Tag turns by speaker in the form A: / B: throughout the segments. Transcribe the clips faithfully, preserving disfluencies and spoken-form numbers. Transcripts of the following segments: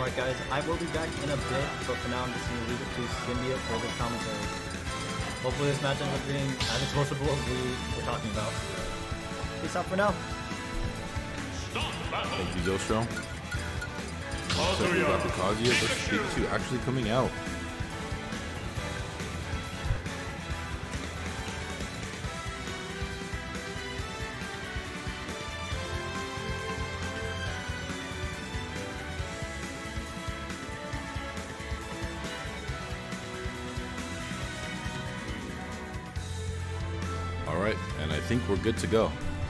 A: Alright guys, I will be back in a bit, but for now I'm just going to leave it to Symbiote for the commentary. Hopefully this match ends up being as explosive as we were talking about. Peace out for now.
B: Thank you, Zostro. Something about the Kazuya versus Pikachu actually coming out. All right, and I think we're good to go.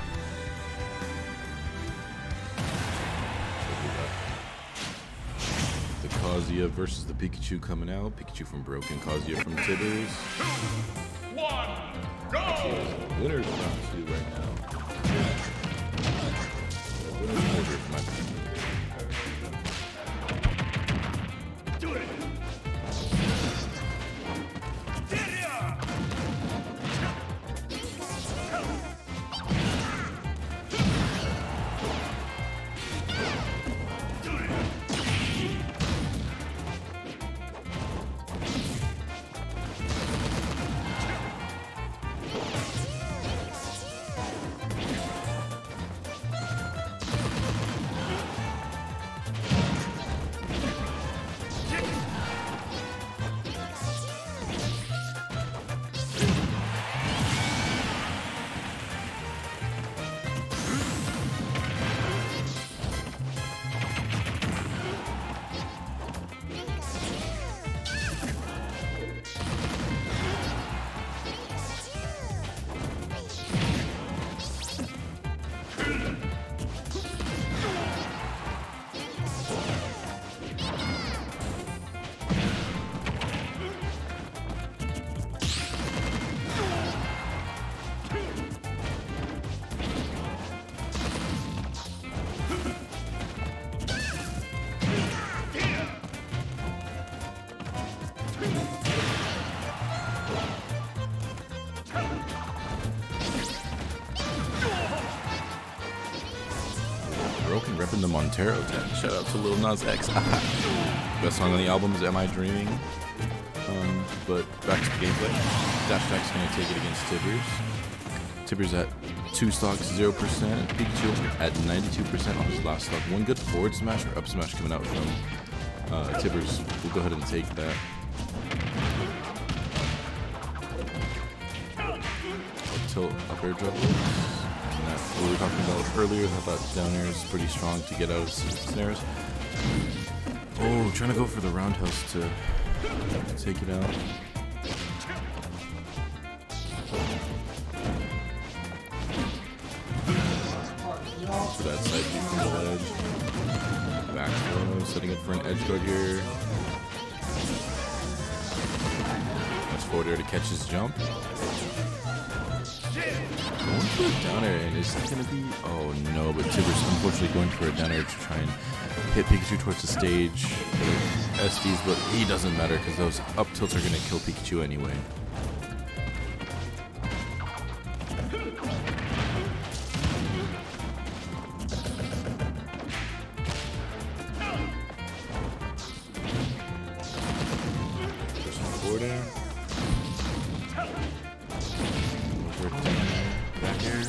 B: Kazuya versus the Pikachu coming out. Pikachu from Broken, Kazuya from Tibbers.
C: One, go!
B: Winners round two right now. Winners order for my opinion.
C: Do it!
B: Broken repping the Montero tent. Shout out to Lil Nas X. Best song on the album is Am I Dreaming? Um, but back to the gameplay. Dash Attack's going to take it against Tibbers. Tibbers at two stocks, zero percent. Pikachu at ninety-two percent on his last stock. One good forward smash or up smash coming out from uh, Tibbers. We'll go ahead and take that. Up tilt, up air dribble. And that's what we were talking about earlier. I thought down air is pretty strong to get out of snares. Oh, trying to go for the roundhouse to take it out. For that side kick from the ledge. Back throw, setting up for an edge guard here. That's forward air to catch his jump. Going for a down air, and is that going to be... Oh no, but Tibbers unfortunately going for a down air to try and hit Pikachu towards the stage. S Ds, but he doesn't matter because those up tilts are going to kill Pikachu anyway. There's some forward air. Over down air, back air.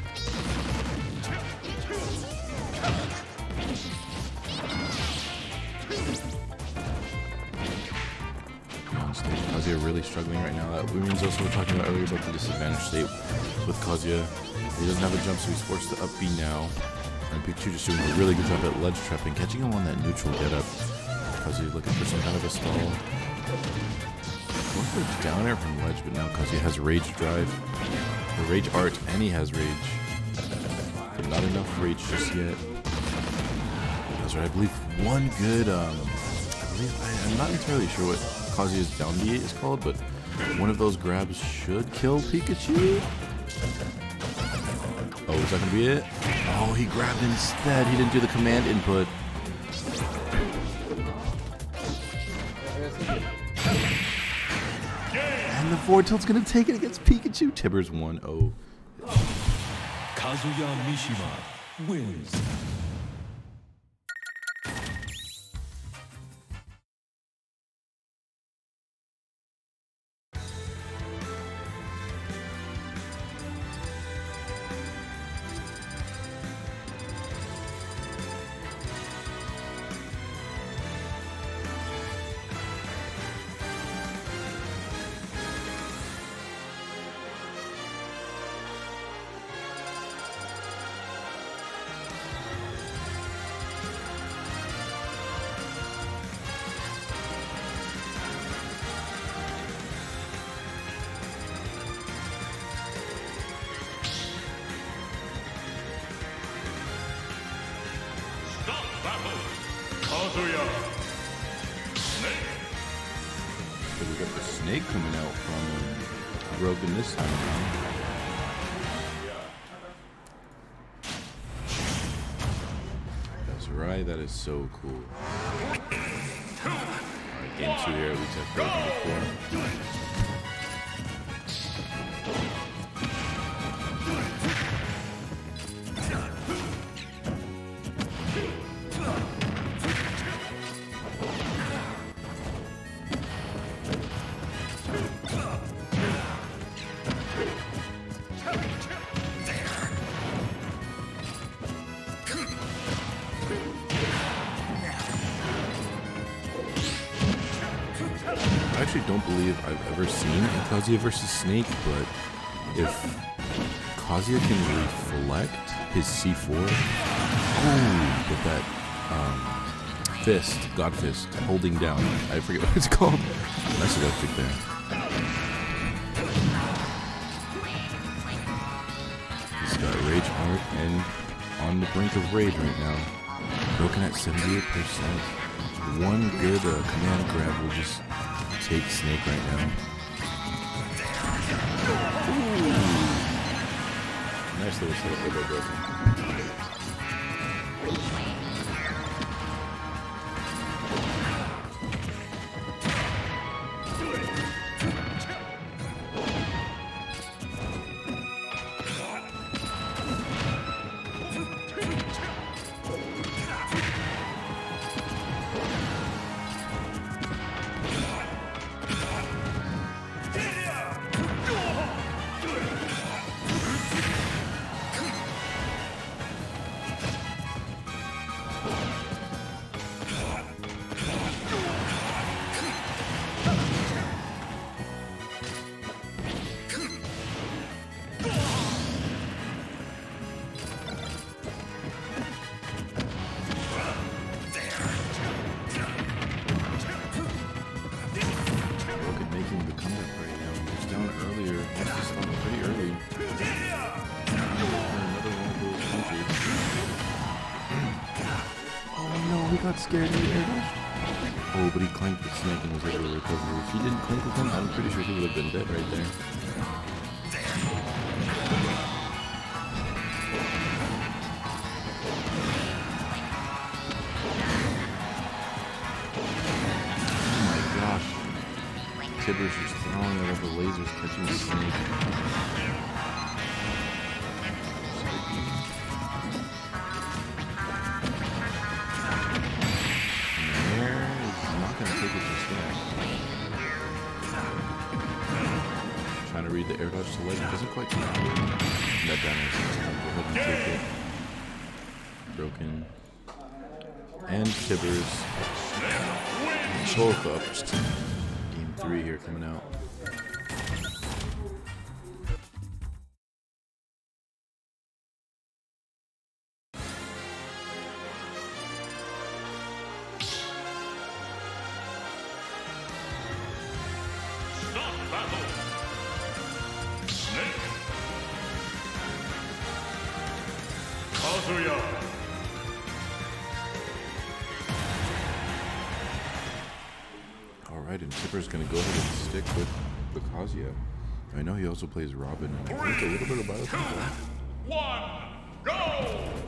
B: Kazuya really struggling right now. That means also we're talking about earlier about the disadvantage state with Kazuya. He doesn't have a jump, so he's forced to up B now. And Pikachu just doing a really good job at ledge trapping, catching him on that neutral get up. Kazuya looking for some kind of a stall. Going for a down air from ledge, but now Kazuya has rage drive, or rage art, and he has rage. But not enough rage just yet. That's right, I believe one good, um, I believe, I, I'm not entirely sure what Kazuya's down B is called, but one of those grabs should kill Pikachu. Oh, is that gonna be it? Oh, he grabbed instead. He didn't do the command input. And the forward tilt's gonna take it against Pikachu. Tibbers one oh.
C: Kazuya Mishima wins. battle. Kazuya. Snake.
B: So we got the snake coming out from Broken this time around. That's right, that is so cool. Alright, game two here, at least I've played him before. I actually don't believe I've ever seen a Kazuya versus Snake, but if Kazuya can reflect his C four, ooh, with that um, fist, God fist, holding down, I forget what it's called. Nice electric there. He's got Rage Art and on the brink of Rage right now. Broken at seventy-eight percent. One good uh, command grab will just take Snake right now. Ooh. Nice little setup by Broken. Got scared and he air dashed. Oh, but he clanked the Snake and was able to recover. If he didn't clank with him, I'm pretty sure he would have been dead right there. Oh my gosh. Tibbers just throwing out of the lasers, catching the Snake. Trying to read the air dodge to leg, it doesn't quite come out. That down is go ahead and take it. Broken. And Tibbers. Both up. Game three here coming out.
C: Kazuya.
B: Alright, and Tipper's gonna go ahead and stick with the Kazuya. I know he also plays Robin and I think a little bit of Biocontrol.
C: One, go!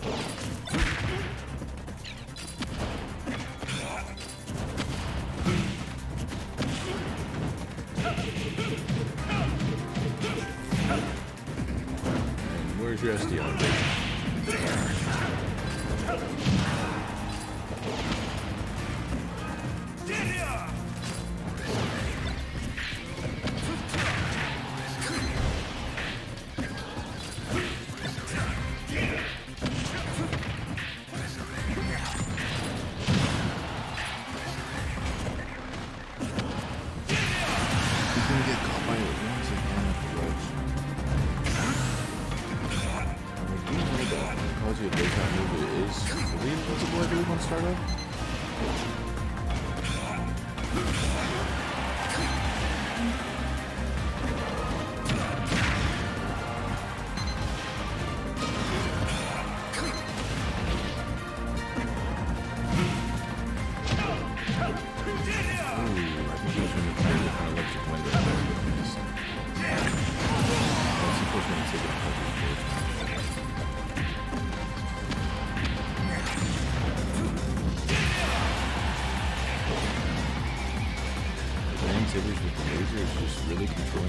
B: And where's your S D R? Kazuya does not move it is really invincible, I believe, on startup.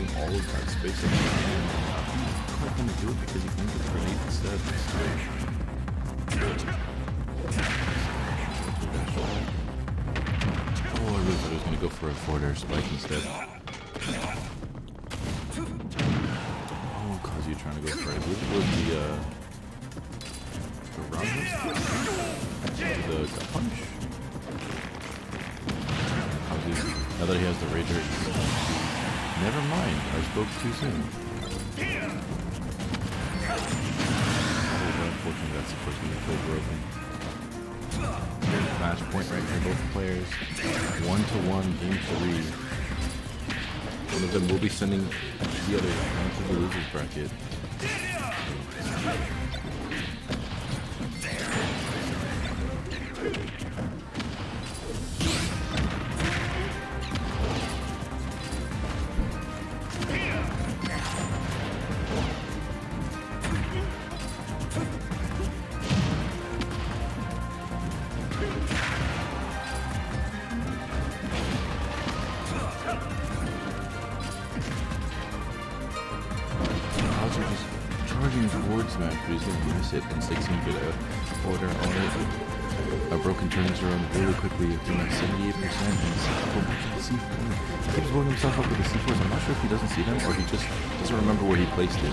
B: all of that space up there. He's not going to do it because he's going to grenade instead. Oh, I really thought he was going to go for a forward air spike instead. Oh, Kazuya trying to go for it. I believe it was the, uh, the roundhouse? The gut punch? Kazuya, now that he has the Rager, never mind, I spoke too soon. Oh, unfortunately, that's the first one to play broken. Match point right for both players. One to one, game three. One of them will be sending the other into the losers bracket. Towards Smash, but he's gonna miss it, and Six can get a order on it. A broken turns around really quickly, doing like seventy-eight percent, and C four. He keeps blowing himself up with the C fours. I'm not sure if he doesn't see them or he just doesn't remember where he placed it.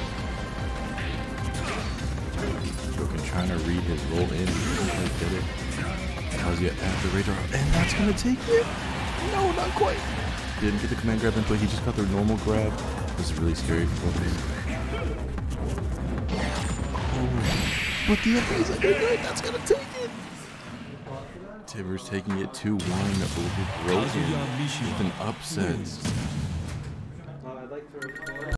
B: Broken trying to read his roll in, he doesn't quite get it. Kazuya at the radar, and that's gonna take it. No, not quite. Didn't get the command grab in, but he just got the normal grab. This is really scary for him. But the F is like, okay, that's gonna take it. Tibbers taking it two one over Broken with an upset.